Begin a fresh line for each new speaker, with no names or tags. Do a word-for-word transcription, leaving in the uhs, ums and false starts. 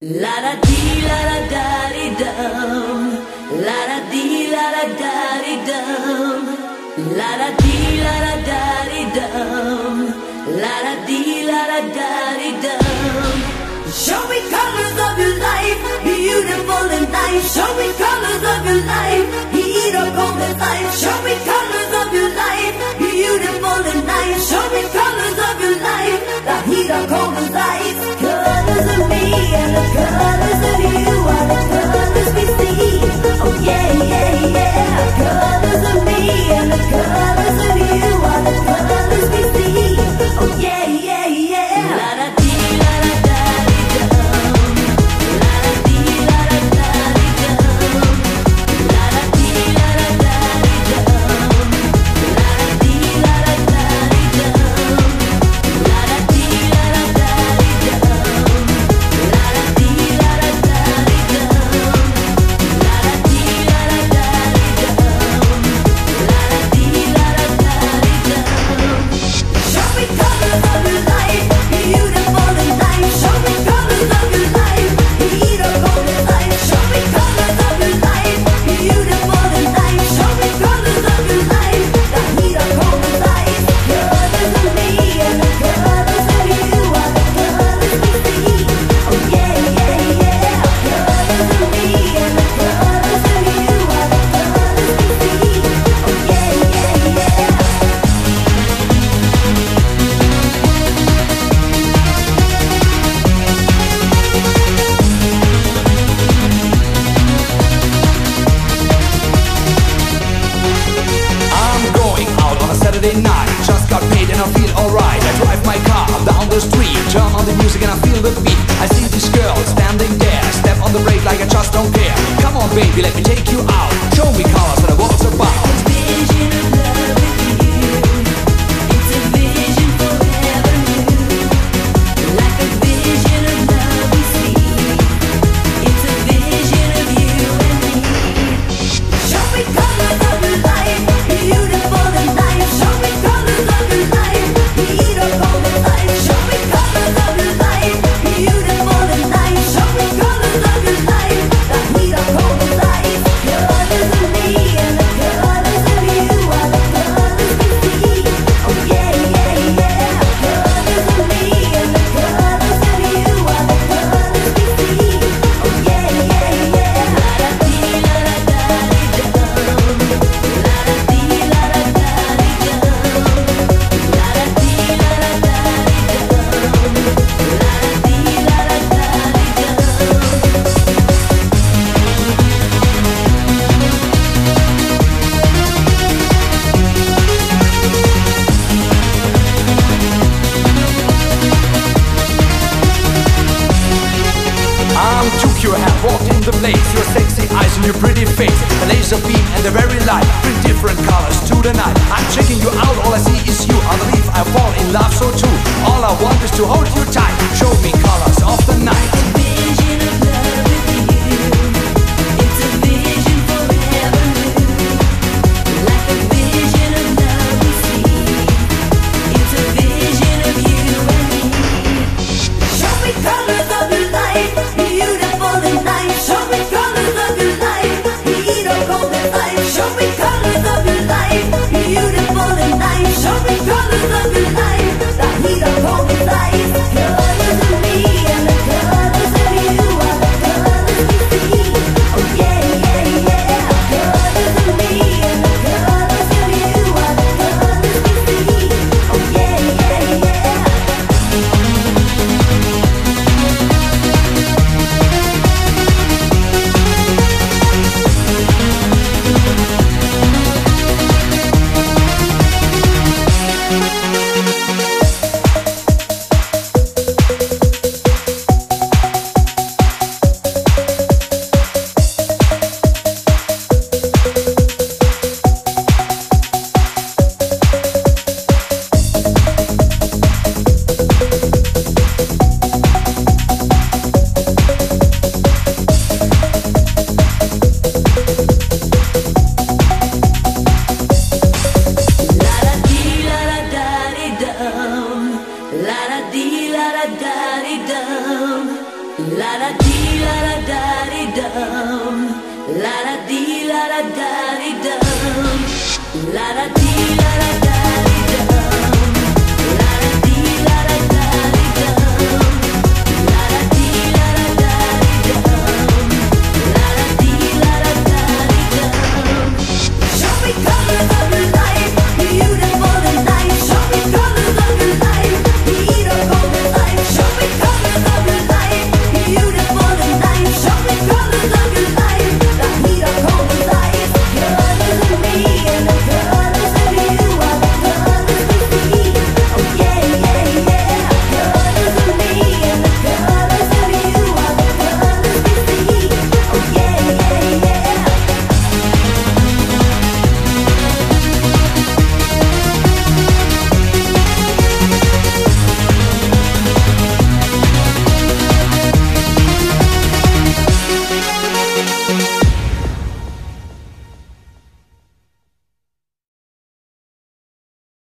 La da dee la da da dee dum, la da dee la da da dee dum, la da dee la da da dee dum, la da dee la da da dee dum. Show me colors of your life, beautiful and nice. Show me colors of your life, heat up on the life. Show me colors of your life, beautiful and nice. Show me colors of your life, the heat up on the life. Colors of me and the colors of you are the colors we see. Oh yeah, yeah, yeah. Colors of me and the colors of you are the colors we see. Oh yeah, yeah, yeah. La da dee la da da dee dum, la da dee la da da dee dum, la da dee la da da dee dum, la da dee la da da dee dum, la da dee la da da dee dum, la da dee la da da dee dum, la da dee la da da dee dum, la da dee la da da dee dum. Show me colors of your life, beautiful and nice. Show me colors of your life, heat up on the life. Show me colors of your life, beautiful and nice. Show me colors of your life, the heat up on the life. Colors of me and the colors of you are the colors we see. Oh yeah, yeah, yeah. Colors of me and the colors of you are the colors we see. Oh yeah, yeah, yeah.
I'm going out on a Saturday night. Just got paid and I feel alright. I drive my car down the street, turn on the music and I feel the beat. I see this girl standing there, step on the brake like I just don't care. Come on baby, let me take you out. Show me colors what the world's about.
Vision of love with you. It's a vision forever new. Like a vision of love we see. It's a vision of you and me. Show me colors of your life, beautiful and nice. Show me colors of your life, heat up on the life. Show me colors of your life, beautiful and nice. Show me colors of your life, the heat up on the life. Colors of me and the colors of you are the colors we see. Oh yeah, yeah, yeah. Colors of me and the colors of you are the colors we see. Oh yeah, yeah, yeah. La da dee la da da dee dum, la da dee la da da dee dum, la da dee la da da dee dum, la da dee la da da dee dum.
I'm took your hand, walked in the place. Your sexy eyes and your pretty face, the laser beam and the very light bring different colors to the night. I'm checking you out, all I see is you. I believe I fall in love so too. All I want is to hold you tight. Show me colors of the night.
Vision of love with you. It's a vision forever new. Like a vision of love we see. It's a vision of you and me. Show me colors of your life, beautiful and nice. Show me colors of your life, heat up on the life. Show me colors of your life, beautiful and nice. Show me colors of your life, the heat up on the life. Colors of me and the colors la dee la da da dee dum, la da dee la da da dee dum, la da dee.